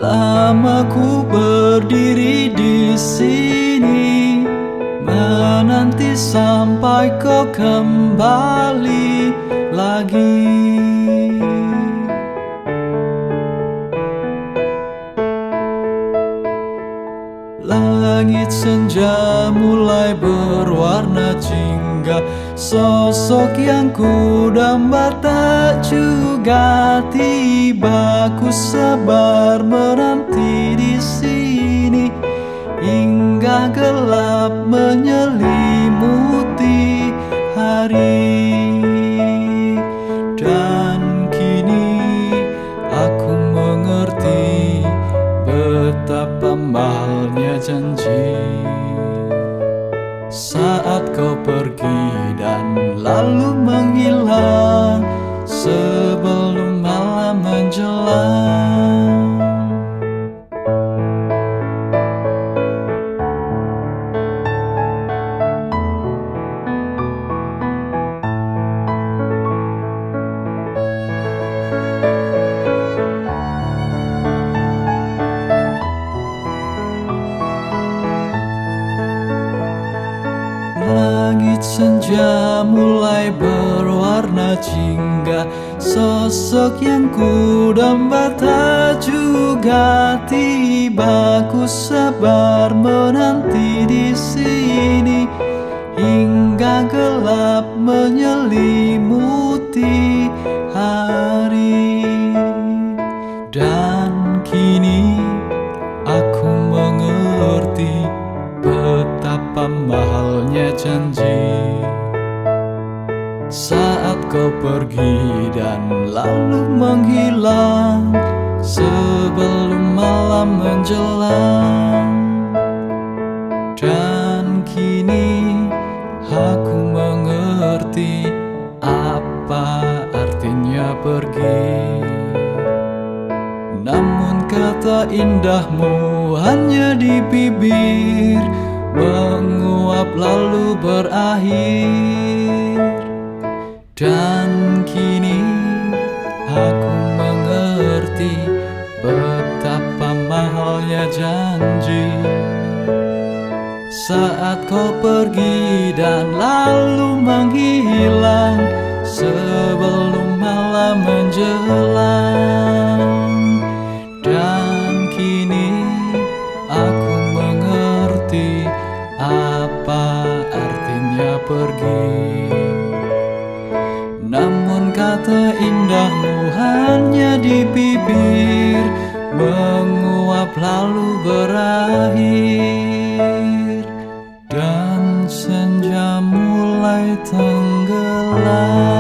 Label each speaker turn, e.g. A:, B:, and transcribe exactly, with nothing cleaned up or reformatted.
A: Lama ku berdiri di sini menanti sampai kau kembali lagi. Langit senja mulai berwarna jingga, sosok yang kudamba tak juga tiba. Ku sabar menanti di sini hingga gelap menyelimuti hari. Dan kini aku mengerti betapa mahalnya janji. Saat kau pergi dan lalu menghilang sebelum malam menjelang. Langit senja mulai berwarna jingga, sosok yang kudamba tak juga tiba. Ku sabar menanti di sini hingga gelap menyelimuti hari. Dan kini aku mengerti betapa mahalnya janji. Saat kau pergi dan lalu menghilang sebelum malam menjelang. Dan kini aku mengerti apa artinya pergi. Namun kata indahmu hanya di bibir, menguap lalu berakhir. Dan kini aku mengerti betapa mahalnya janji. Saat kau pergi dan lalu menghilang sebelum malam menjelang. Dan kini aku mengerti apa artinya pergi. Namun kata indahmu hanya di bibir, menguap lalu berakhir. Dan senja mulai tenggelam.